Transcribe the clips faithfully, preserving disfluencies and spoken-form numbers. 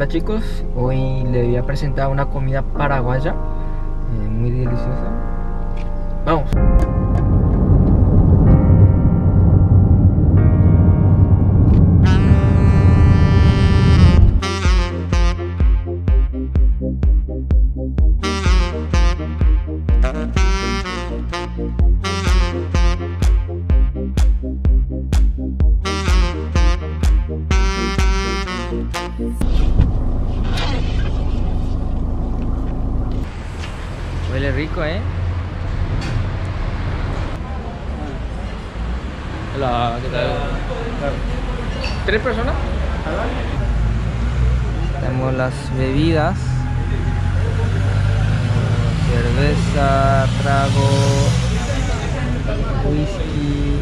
Hola chicos, hoy les voy a presentar una comida paraguaya eh, muy deliciosa. Vamos. Huele rico, ¿eh? Hola, ¿qué tal? ¿Tres personas? Tenemos las bebidas. Cerveza, trago, whisky.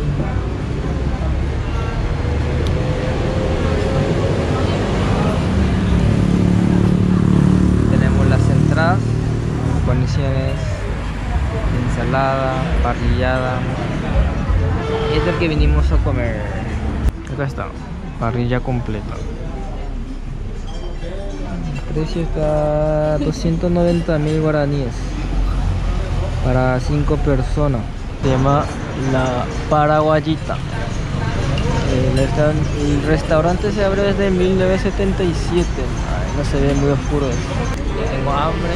Tenemos las entradas. Guarniciones, ensalada, parrillada. Es el que vinimos a comer. Acá está, parrilla completa. El precio está doscientos noventa mil guaraníes para cinco personas. Se llama La Paraguayita. El, el restaurante se abre desde mil novecientos setenta y siete. Ay, no se ve muy oscuro esto. Tengo hambre.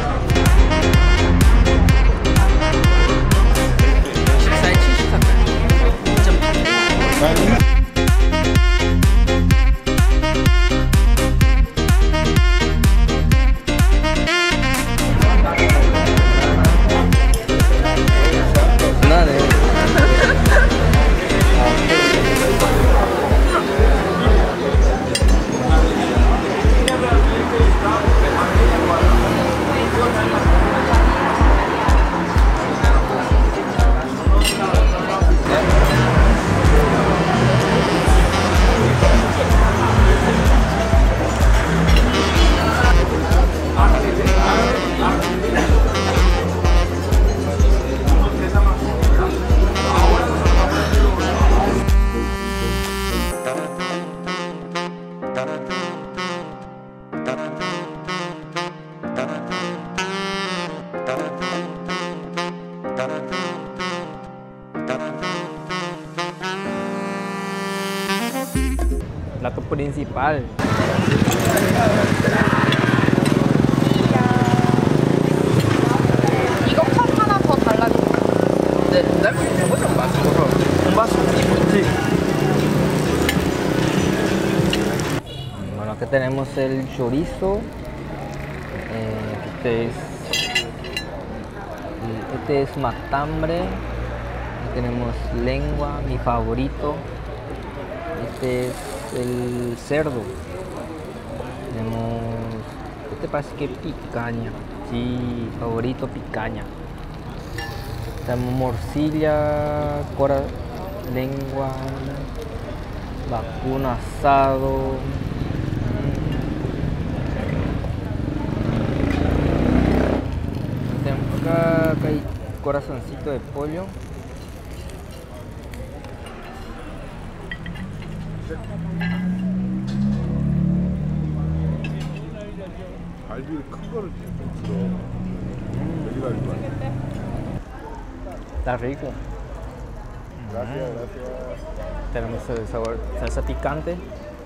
Plato principal. 이거 컵 하나 더 달라줄까? 네, 네? un vaso, por favor. Un vaso. Sí. Bueno, aquí tenemos el chorizo. Eh, este es este es matambre. Aquí tenemos lengua, mi favorito. Este es el cerdo. Tenemos, este parece que picaña. Sí, favorito picaña. Tenemos morcilla, cora, lengua, vacuno asado. Tenemos acá, acá hay corazoncito de pollo. 갈비를 큰 거를 좀 들어. 여기가 얼마? Está rico. Gracias, gracias. Tenemos el sabor, salsa picante.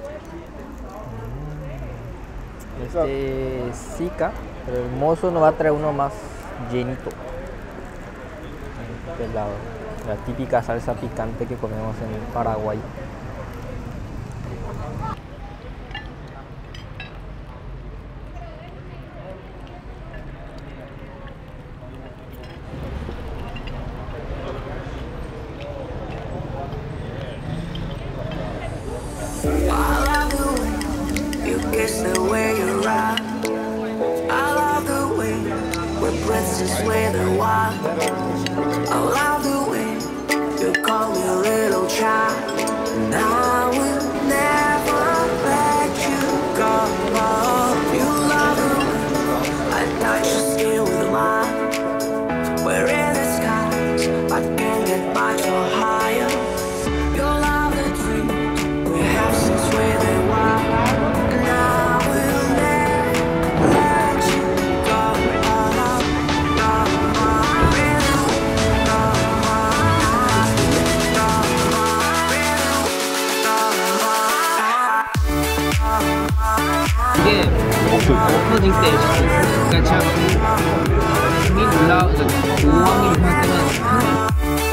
Este es Zika, pero el mozo nos va a traer uno más llenito. Este es la, la típica salsa picante que comemos en Paraguay. It's the way you rock. I love the way we're breaths just wither wild. I love the way you call me a little child. And I will never let you go. You love the way I touch your skin with mine. We're in the skies, I can't get much or higher. You love the dream we have since we're wild. And I will 이게 엎어질 때 그러니까 힘이 올라 고함이 할 때는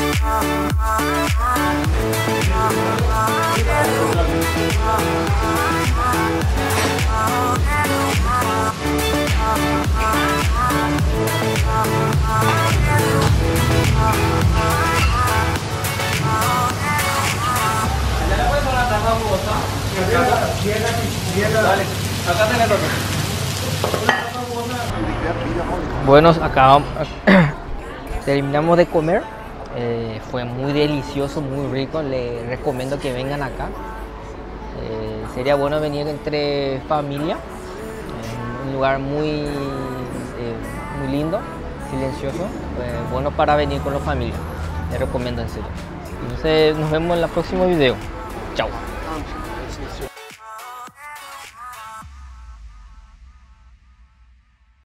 Bueno, acabamos, terminamos de comer, eh, fue muy delicioso, muy rico, les recomiendo que vengan acá. Eh, sería bueno venir entre familia, en un lugar muy, eh, muy lindo, silencioso, eh, bueno para venir con la familia, les recomiendo en serio. Entonces nos vemos en el próximo video, chao.